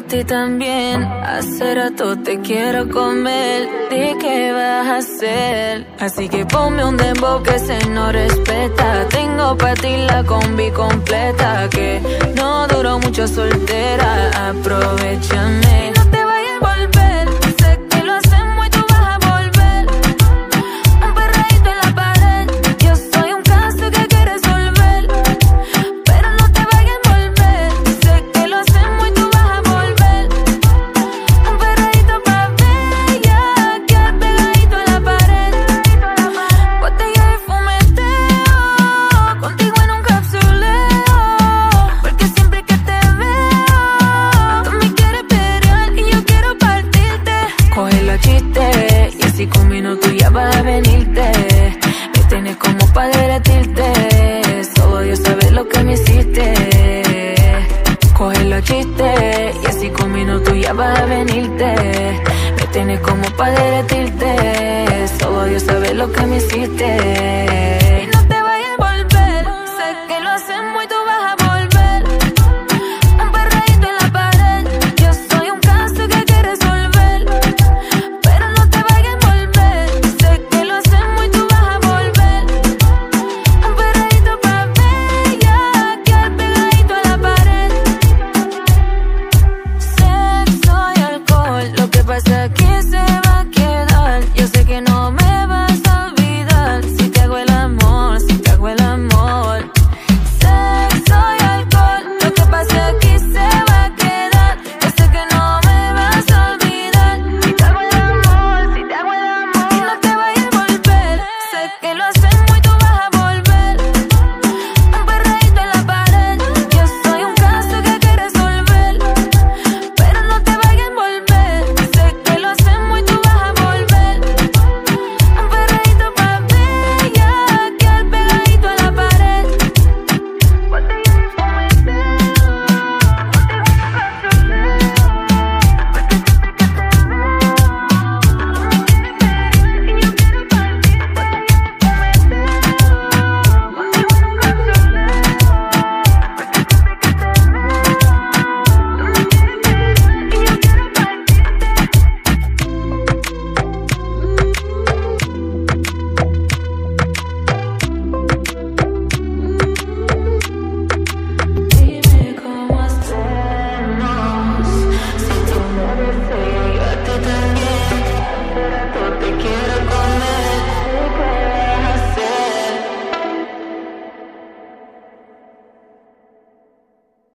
ti también. Hace rato te quiero comer. Di qué vas a hacer. Así que ponme un dembow que se no respeta. Tengo pa' ti la combi completa. Que no duró mucho soltera. Aprovechame. No te vayas a volver. Sé que lo hacemos y tú vas a volver. Un perreíto en la pared. Yo soy un caso que hay que resolver. Pero no te vayas a volver. Sé que lo hacemos y tú vas a volver. Un perreíto pa' bella. Quedar pegadito en la pared. Botella de fumeteo. Contigo en un capsuleo. Porque siempre que te veo, tú me quieres pelear y yo quiero partirte. Coge los chistes y así con minutos ya vas a venirte. Me tienes como pa' derretirte. Solo Dios sabe lo que me hiciste. Coge los chistes y así con minutos ya vas a venirte. Me tienes como pa' derretirte. Solo Dios sabe lo que me hiciste.